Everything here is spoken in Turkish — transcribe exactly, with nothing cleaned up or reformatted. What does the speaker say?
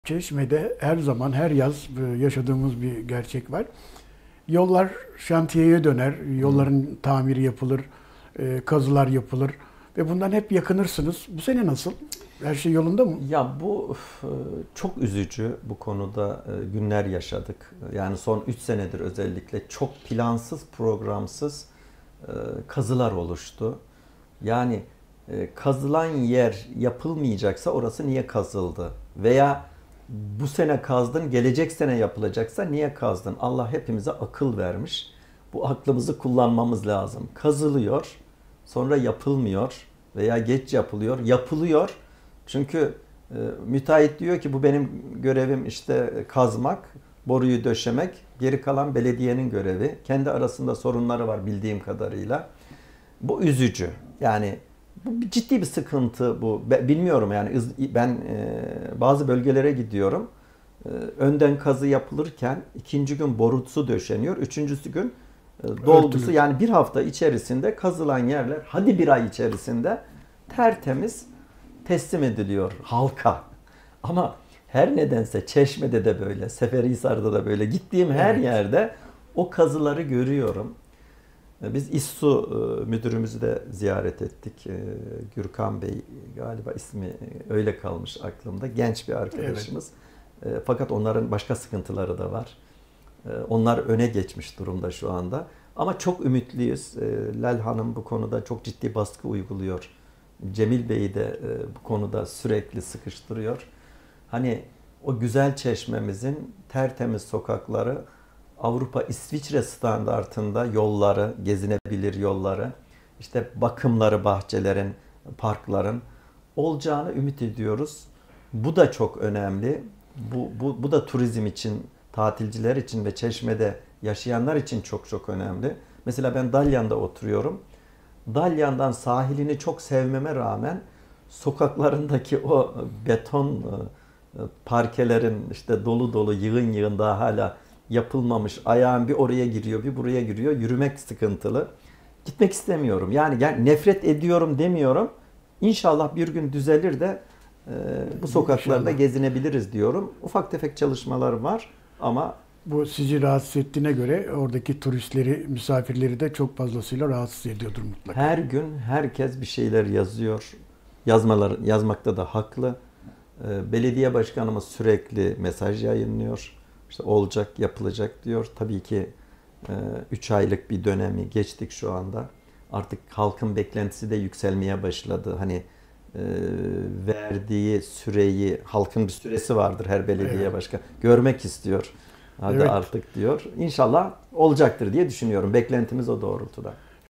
Çeşme'de her zaman, her yaz yaşadığımız bir gerçek var. Yollar şantiyeye döner, yolların tamiri yapılır, kazılar yapılır ve bundan hep yakınırsınız. Bu sene nasıl? Her şey yolunda mı? Ya bu çok üzücü, bu konuda günler yaşadık. Yani son üç senedir özellikle çok plansız, programsız kazılar oluştu. Yani kazılan yer yapılmayacaksa orası niye kazıldı? Veya bu sene kazdın, gelecek sene yapılacaksa niye kazdın? Allah hepimize akıl vermiş. Bu aklımızı kullanmamız lazım. Kazılıyor, sonra yapılmıyor veya geç yapılıyor. Yapılıyor. Çünkü e, müteahhit diyor ki bu benim görevim işte kazmak, boruyu döşemek. Geri kalan belediyenin görevi. Kendi arasında sorunları var bildiğim kadarıyla. Bu üzücü. Yani bu ciddi bir sıkıntı bu. Bilmiyorum yani ben e, bazı bölgelere gidiyorum. E, önden kazı yapılırken ikinci gün borusu döşeniyor. Üçüncüsü gün e, dolgusu. Örtülü. Yani bir hafta içerisinde kazılan yerler hadi bir ay içerisinde tertemiz teslim ediliyor halka. Ama her nedense Çeşme'de de böyle, Seferihisar'da da böyle gittiğim her evet. yerde o kazıları görüyorum. Biz İSSU müdürümüzü de ziyaret ettik. Gürkan Bey galiba ismi öyle kalmış aklımda. Genç bir arkadaşımız. Evet. Fakat onların başka sıkıntıları da var. Onlar öne geçmiş durumda şu anda. Ama çok ümitliyiz. Lal Hanım bu konuda çok ciddi baskı uyguluyor. Cemil Bey'i de bu konuda sürekli sıkıştırıyor. Hani o güzel Çeşme'mizin tertemiz sokakları, Avrupa, İsviçre standartında yolları, gezinebilir yolları, işte bakımları, bahçelerin, parkların olacağını ümit ediyoruz. Bu da çok önemli. Bu, bu, bu da turizm için, tatilciler için ve Çeşme'de yaşayanlar için çok çok önemli. Mesela ben Dalyan'da oturuyorum. Dalyan'dan sahilini çok sevmeme rağmen sokaklarındaki o beton parkelerin işte dolu dolu yığın yığın daha hala yapılmamış. Ayağım bir oraya giriyor, bir buraya giriyor. Yürümek sıkıntılı. Gitmek istemiyorum. Yani, yani nefret ediyorum demiyorum. İnşallah bir gün düzelir de e, bu sokaklarda İnşallah. gezinebiliriz diyorum. Ufak tefek çalışmalar var ama bu sizi rahatsız ettiğine göre oradaki turistleri, misafirleri de çok fazlasıyla rahatsız ediyordur mutlaka. Her gün herkes bir şeyler yazıyor. Yazmalar, yazmakta da haklı. Belediye başkanımız sürekli mesaj yayınlıyor. İşte olacak, yapılacak diyor. Tabii ki üç aylık bir dönemi geçtik şu anda. Artık halkın beklentisi de yükselmeye başladı. Hani verdiği süreyi, halkın bir süresi vardır her belediye evet. başkanı. Görmek istiyor. Hadi evet. artık diyor. İnşallah olacaktır diye düşünüyorum. Beklentimiz o doğrultuda.